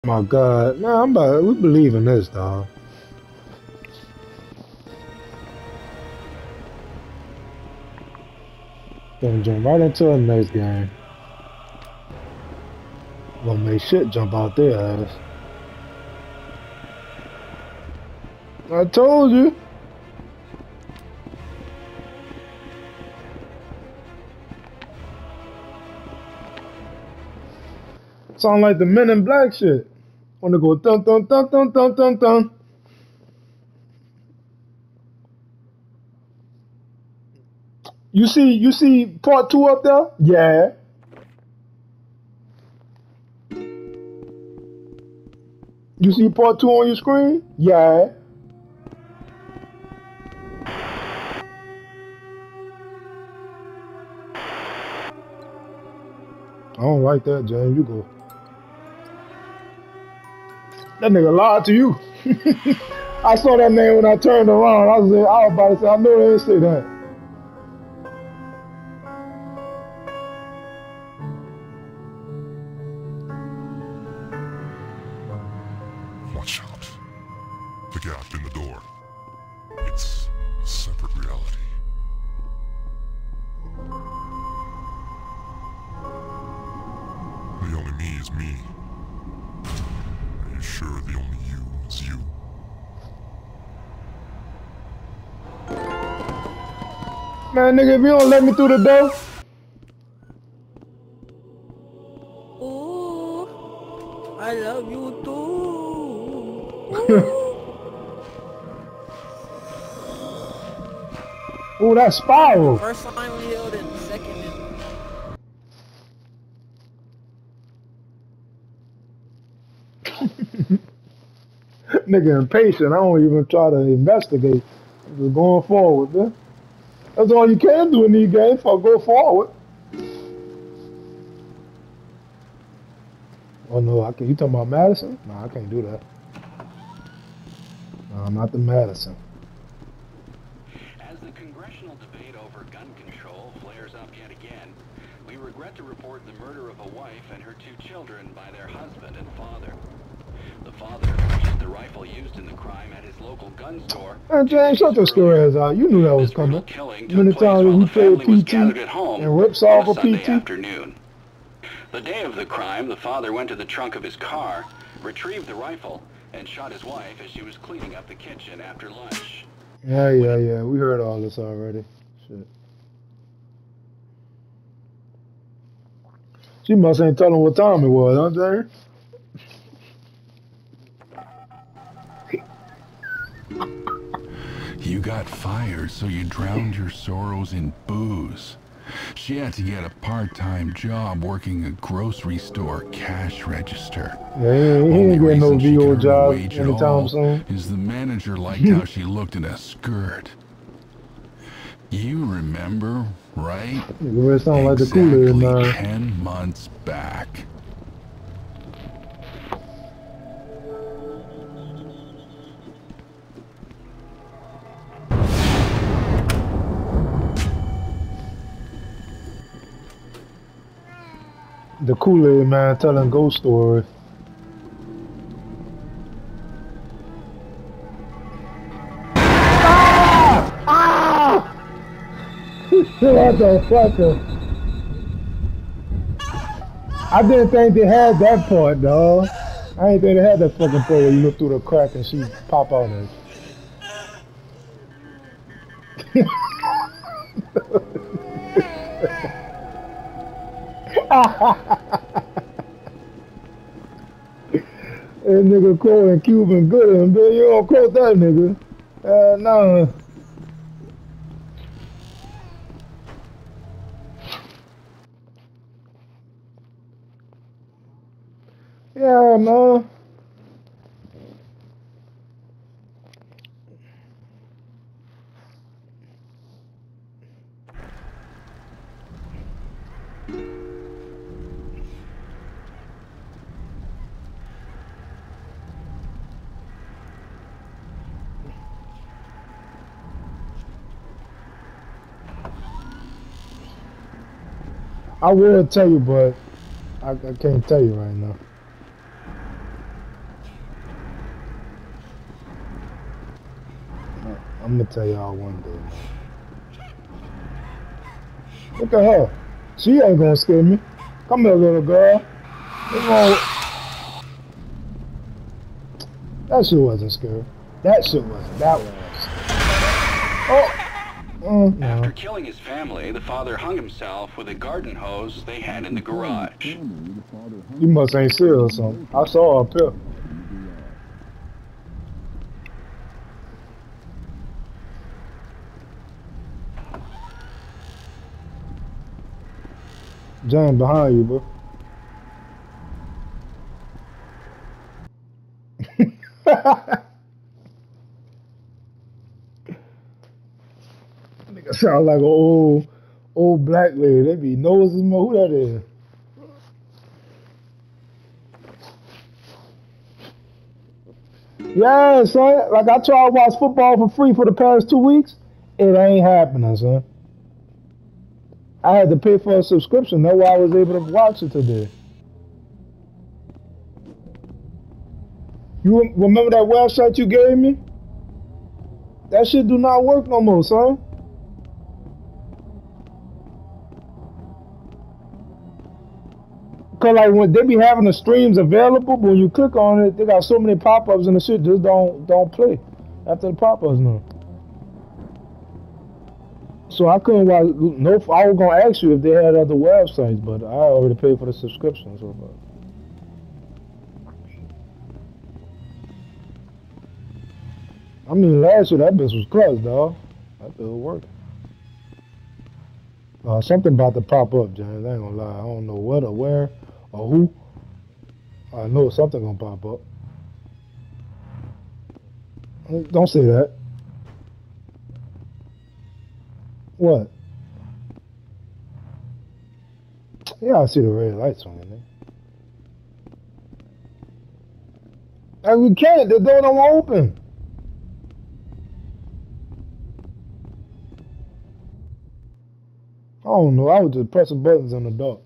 My God, nah, we believe in this, dog. Gonna jump right into the next game. Gonna make shit jump out their ass. I told you. Sound like the Men in Black shit. Wanna go dun dun dun dun dun dun dun. You see part two up there? Yeah. You see part two on your screen? Yeah. I don't like that, James. You go. That nigga lied to you. I saw that name when I turned around. I was about to say, I know they didn't say that. Watch out. The gap in the door. It's a separate reality. The only me is me. Are you sure the only you is you? Man, nigga, if you don't let me through the door. Ooh, I love you too. Ooh, that spiral. First Silent Hill, then second. Nigga impatient. I don't even try to investigate. I'm just going forward, man. That's all you can do in these games. Go forward. Oh no, I can. You talking about Madison? No, I can't do that. No, not the Madison. As the congressional debate over gun control flares up yet again, we regret to report the murder of a wife and her two children by their husband and father. The father purchased the rifle used in the crime at his local gun store. Man, James, shut your story ass out. You knew that was coming. Many times we played PT and rips off a PT. Afternoon. The day of the crime, the father went to the trunk of his car, retrieved the rifle, and shot his wife as she was cleaning up the kitchen after lunch. Yeah. We heard all this already. Shit. She must ain't telling what time it was, huh, James? You got fired, so you drowned your sorrows in booze. She had to get a part-time job working a grocery store cash register. Yeah, he ain't getting no VO job anytime soon. Is the manager liked how she looked in a skirt. You remember, right? It sound like the Kool-Aid man. 10 months back. The Kool-Aid man telling ghost stories. What the fucker? I didn't think they had that part, dog. I didn't think they had that fucking part where you look through the crack and she pop out of it. That nigga quoting Cuban Gooding, but you don't quote that nigga. No. Yeah, man. I will tell you, but I can't tell you right now. I'm gonna tell y'all one day, man. Look at her. She ain't gonna scare me. Come here, little girl. What's wrong? That shit wasn't scary. That shit wasn't. That one was scary. Oh. No. After killing his family, the father hung himself with a garden hose they had in the garage. You must ain't see her or something. I saw her up here. John behind you, bro. Nigga sound like an old black lady. They be nosing more. Who that is? Yeah, son. Like I tried to watch football for free for the past 2 weeks. It ain't happening, son. I had to pay for a subscription. That's why I was able to watch it today. You remember that website you gave me? That shit do not work no more, son. Cause like when they be having the streams available, but when you click on it, they got so many pop-ups and the shit just don't play after the pop-ups now. So I couldn't watch. No, I was gonna ask you if they had other websites, but I already paid for the subscription. So, I mean, last year that bitch was clutch, dog. That bitch was working. Something about to pop up, James. I ain't gonna lie. I don't know what or where or who. I know something gonna pop up. Don't say that. What? Yeah, I see the red lights on it, man. And we can't. The door don't open. I don't know. I was just pressing buttons on the door.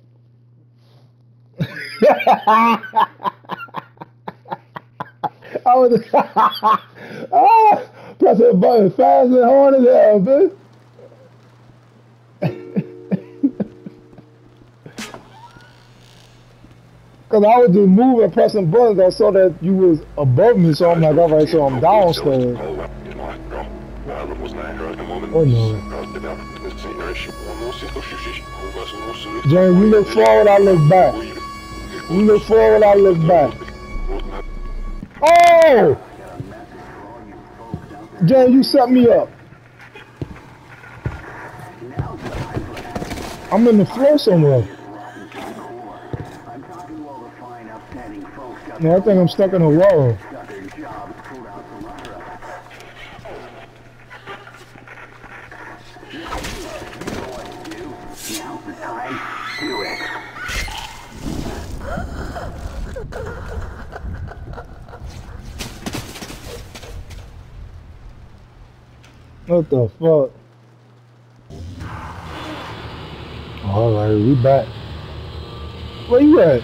I was just pressing buttons fast and hard as hell, bitch. Cause I was just moving, pressing buttons. I saw that you was above me, so I'm like, all right, so I'm downstairs. Oh no. James, you look forward, I look back. You look forward, I look back. Oh! James, you set me up. I'm in the floor somewhere. No, I think I'm stuck in a wall. What the fuck? Alright, we back. Where you at?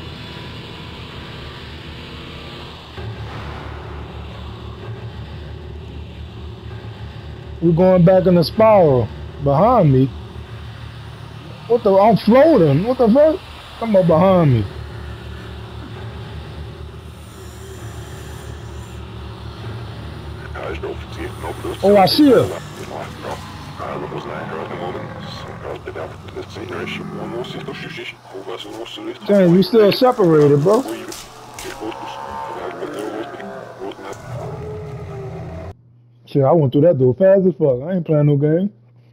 We're going back in the spiral behind me. What the? I'm floating. What the fuck? Come up behind me. Oh, I see her. Dang, we still separated, bro. Shit, I went through that door fast as fuck. I ain't playing no game.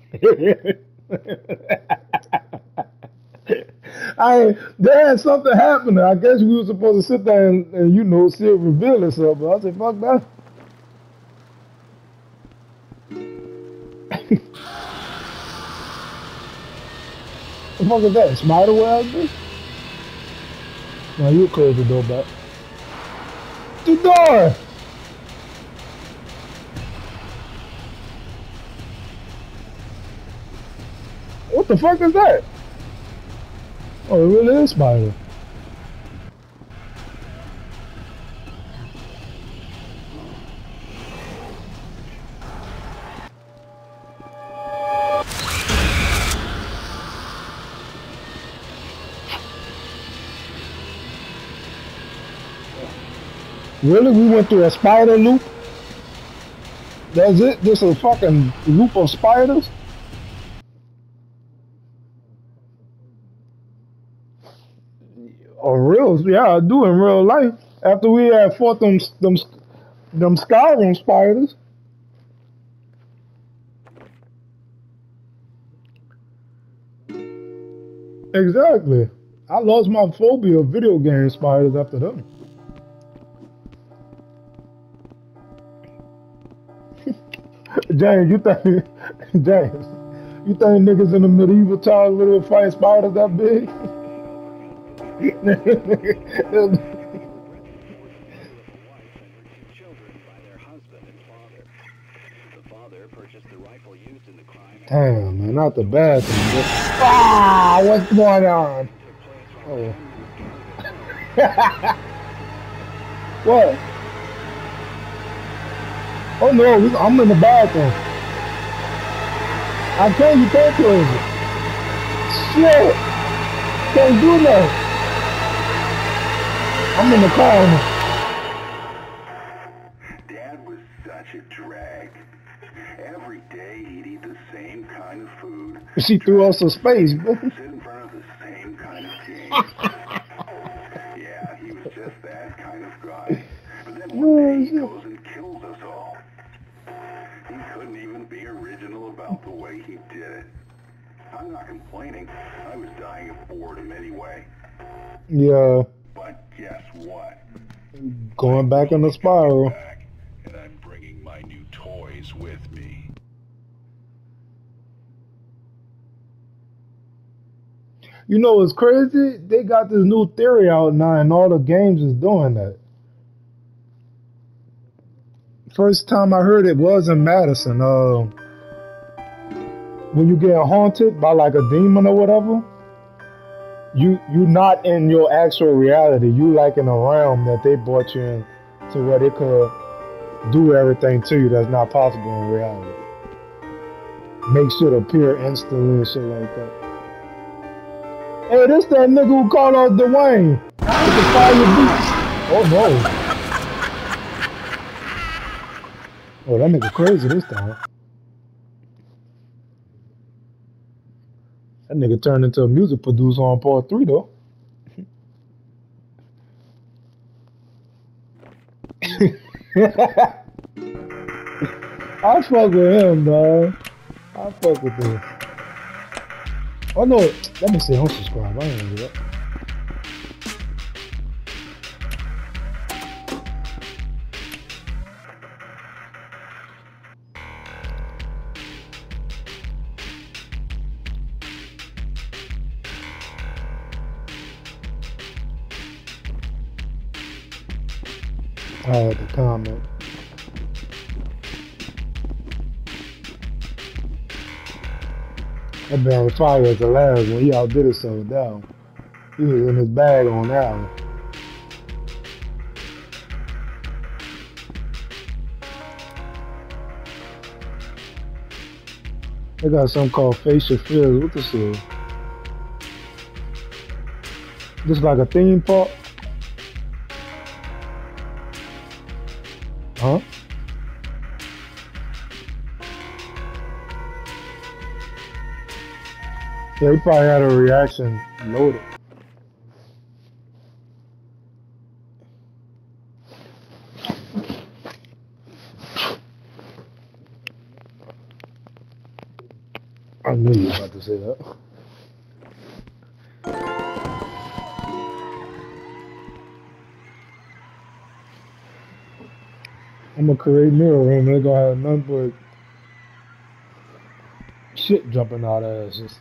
There something happened. I guess we were supposed to sit there and you know, see it reveal itself, but I said, fuck that. What the fuck is that? Spider web, bitch? No, you close the door back. The door! What the fuck is that? Oh, it really is Spider. Really? We went through a spider loop? That's it? Just a fucking loop of spiders? Or real? Yeah, I do in real life. After we had fought them Skyrim spiders. Exactly. I lost my phobia of video game spiders after them. James, James, you think niggas in the medieval times would have fight spiders that big? Damn, man, not the bad thing. But... Ah, what's going on? Oh. What? Oh no, I'm in the bathroom. I can't, you can't close it. Shit! Can't do nothing. I'm in the car. Dad was such a drag. Every day he'd eat the same kind of food. She threw us some space, bro. Sit in front of the same kind of game. Yeah, he was just that kind of guy. But then one day he goes and kills us all. He couldn't even be original about the way he did it. I'm not complaining. I was dying of boredom anyway. Yeah. But guess what? Going back in the spiral. And I'm bringing my new toys with me. You know what's crazy? They got this new theory out now, and all the games is doing that. First time I heard it was in Madison. When you get haunted by like a demon or whatever, you not in your actual reality. You like in a realm that they brought you in to where they could do everything to you that's not possible in reality. Make shit appear instantly and shit like that. Hey, this that nigga who called out Dwayne. Oh no. Oh, that nigga crazy this time. That nigga turned into a music producer on part 3 though. I fuck with him, dog. I fuck with him. Oh no, let me say unsubscribe. I ain't gonna do that. I had to comment. That man was fire as the last one. He outdid it so down. He was in his bag on that one. They got something called facial fears. What this is? This like a theme park? Huh? Yeah, he probably had a reaction loaded. I knew you were about to say that. I'm gonna create mirror room. They're gonna have nothing but shit jumping out of asses.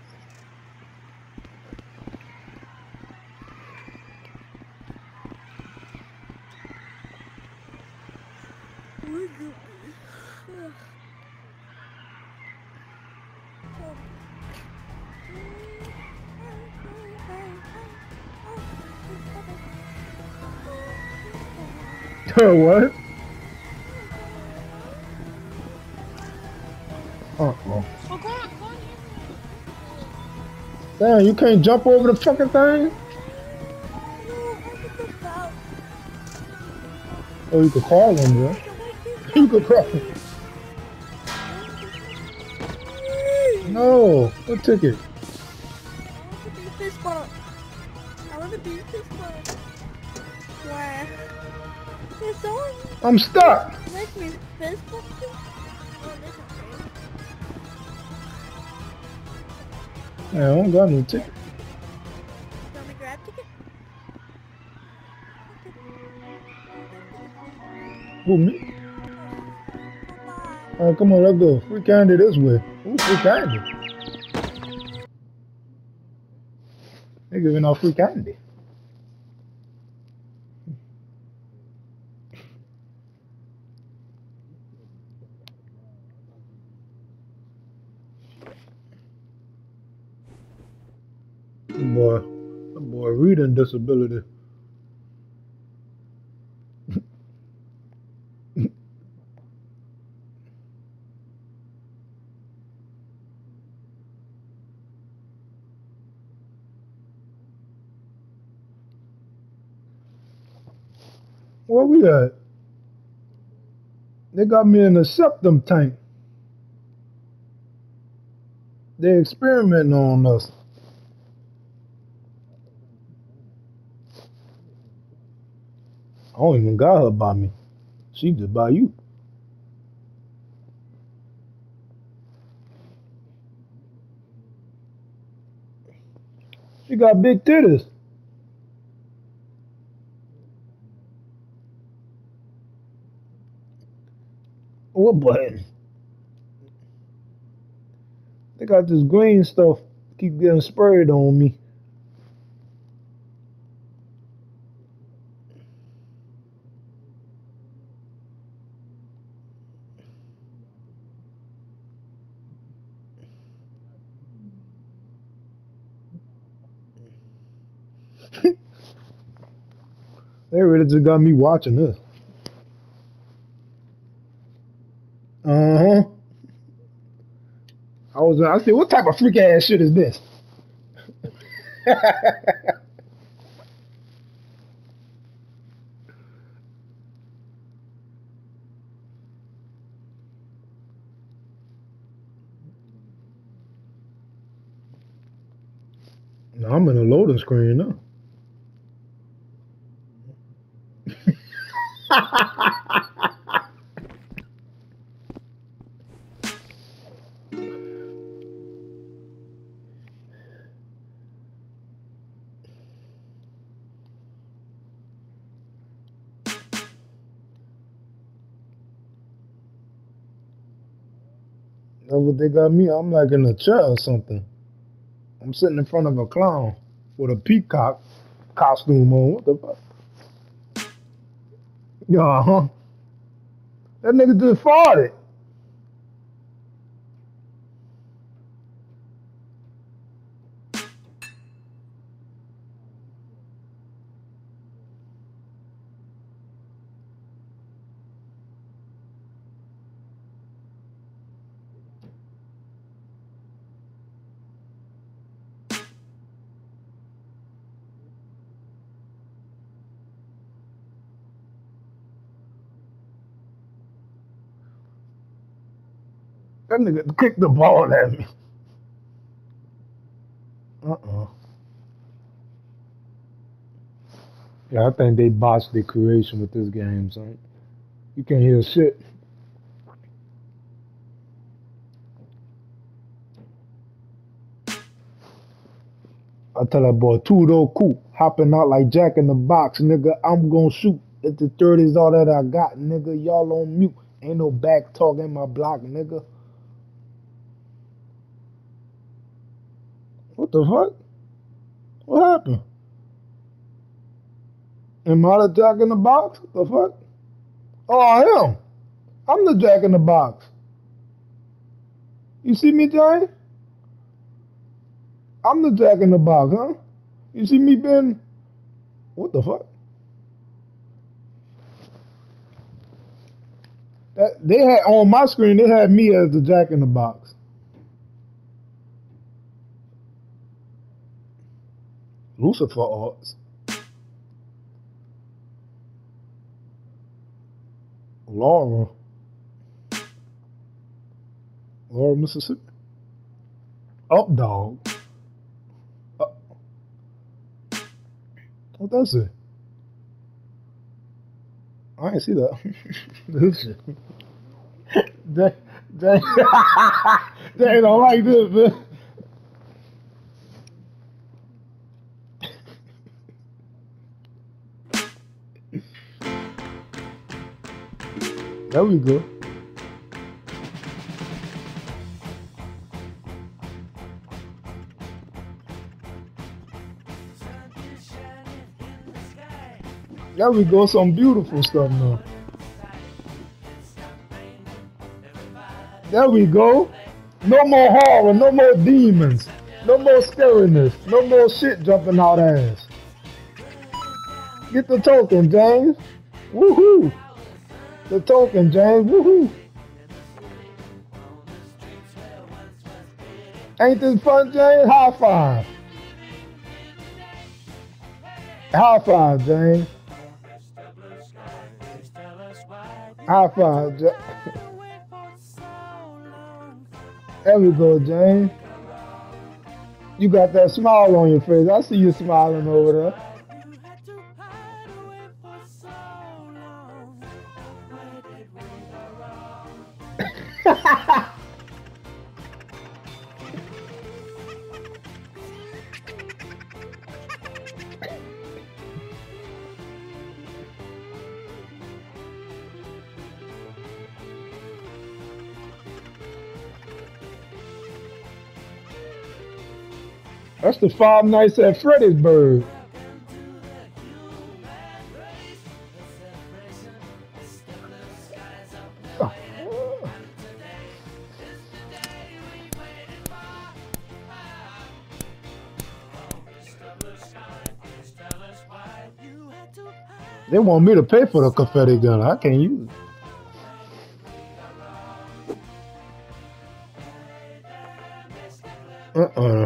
What? Uh-oh. Damn, you can't jump over the fucking thing? Oh, you could call him, bro. You could call him. No, what ticket? I want to be fist bump. I want to be fist bump. Why? There's someone I'm stuck. makes me fist bump you? Oh, this is great. Yeah, I don't got no ticket. You want me to grab ticket? Who, me? Bye-bye. Alright, come on, let's go. Free candy this way. Ooh, free candy. They giving out free candy. That boy reading disability. Where we at? They got me in a septum tank. They experimenting on us. I don't even got her by me. She just by you. She got big titties. What button? They got this green stuff keep getting sprayed on me. They really just got me watching this. Uh-huh. I said, what type of freak ass shit is this? No, I'm in a loading screen now. That's what they got me. I'm like in a chair or something. I'm sitting in front of a clown with a peacock costume on. What the fuck? Yeah, huh? That nigga just farted. That nigga kicked the ball at me. Uh-uh. Yeah, I think they botched the creation with this game, son. You can't hear shit. I tell that boy, Tudo cool, hopping out like Jack in the Box, nigga. I'm gonna shoot. At the 30s, all that I got, nigga. Y'all on mute. Ain't no back talk in my block, nigga. What the fuck? What happened? Am I the Jack in the Box? What the fuck? Oh, I am. I'm the Jack in the Box. You see me, Johnny? I'm the Jack in the Box, huh? You see me, Ben? What the fuck? They had on my screen. They had me as the Jack in the Box. Lucifer arts. Laura. Laura, Mississippi. Up dog. Uh, what does it? I ain't see that. This shit. They don't like this, man. There we go. There we go. Some beautiful stuff now. There we go. No more horror, no more demons, no more scariness, no more shit jumping out ass. Get the token, James. Woohoo! The token, James. Woohoo! Ain't this fun, James? High five. High five, James. High five, James. There we go, James. You got that smile on your face. I see you smiling over there. That's the Five Nights at Freddy's bird. They want me to pay for the confetti gun. I can't use it.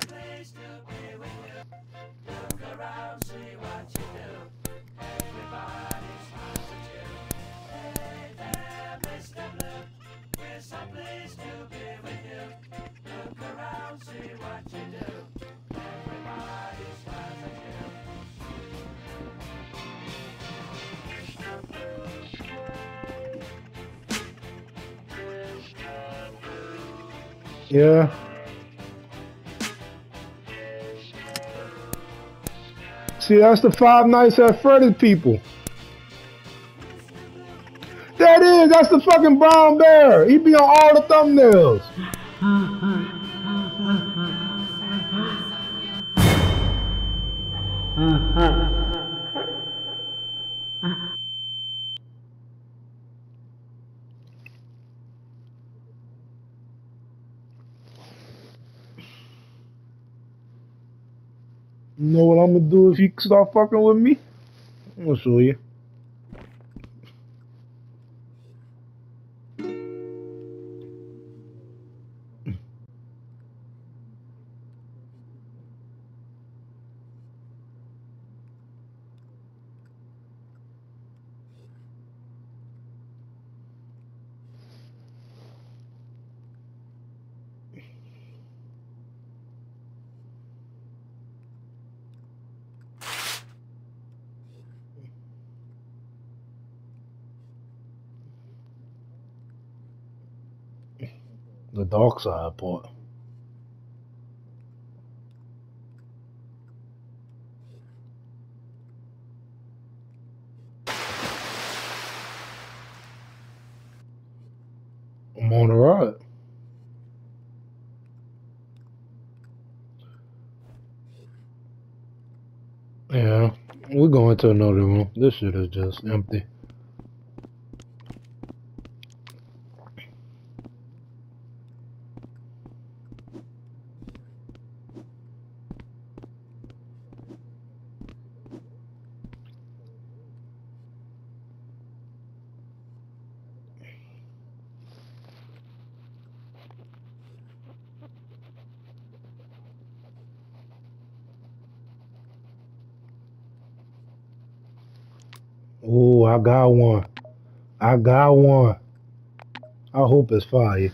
Yeah. See, that's the Five Nights at Freddy's people. That is, that's the fucking brown bear. He be on all the thumbnails. You know what I'm gonna do if you start fucking with me? I'm gonna show you. The dark side part. I'm on the ride. Yeah, we're going to another room. This shit is just empty. Oh, I got one. I got one. I hope it's fire.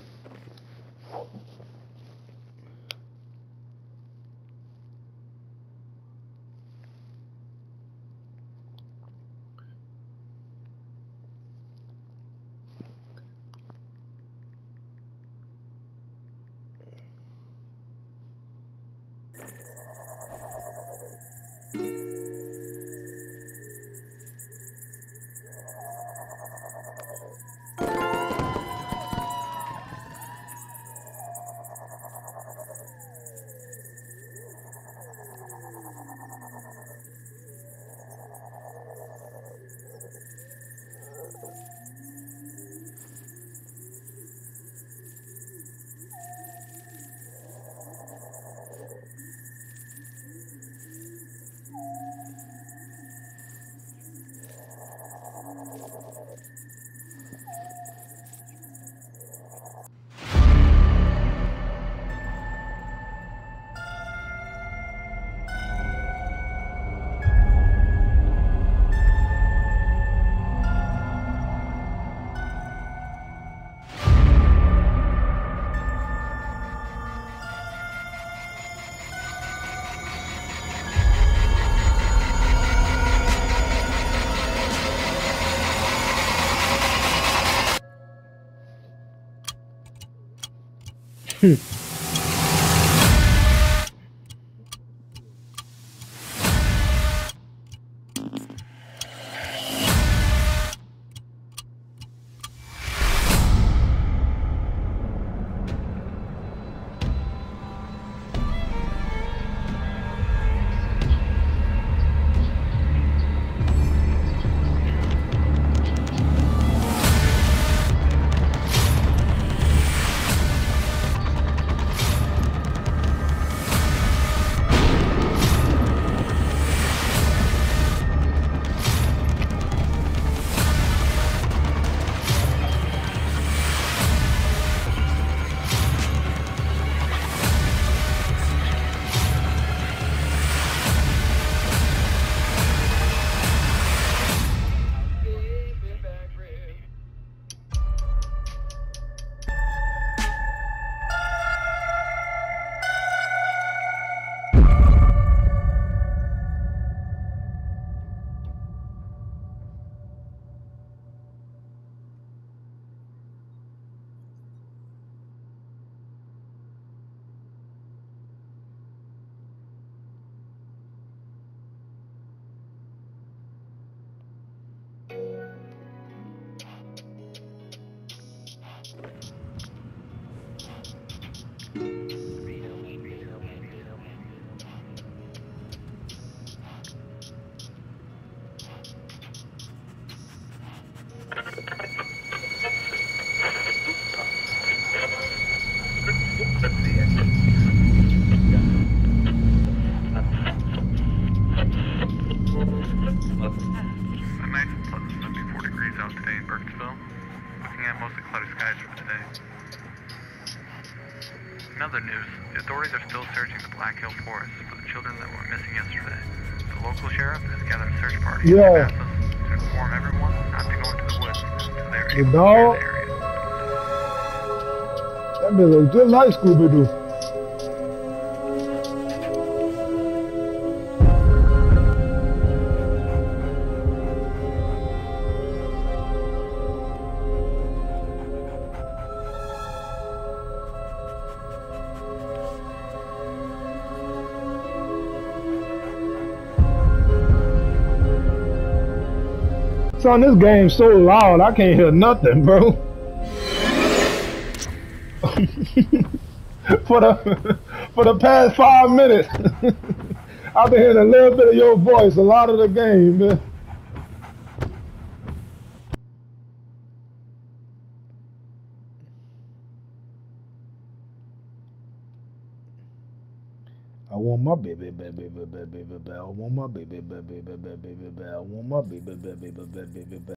In other news, the authorities are still searching the Black Hill Forest for the children that went missing yesterday. The local sheriff has gathered a search party and asked us to inform everyone not to go into the woods until they are able to clear the area. That be looks just like Scooby-Doo. Son, this game's so loud, I can't hear nothing, bro. for the past 5 minutes, I've been hearing a little bit of your voice a lot of the game, man. I want my baby, baby, baby, baby, baby. I want my baby, baby, baby, baby, baby. I want my baby, baby, baby, baby, baby.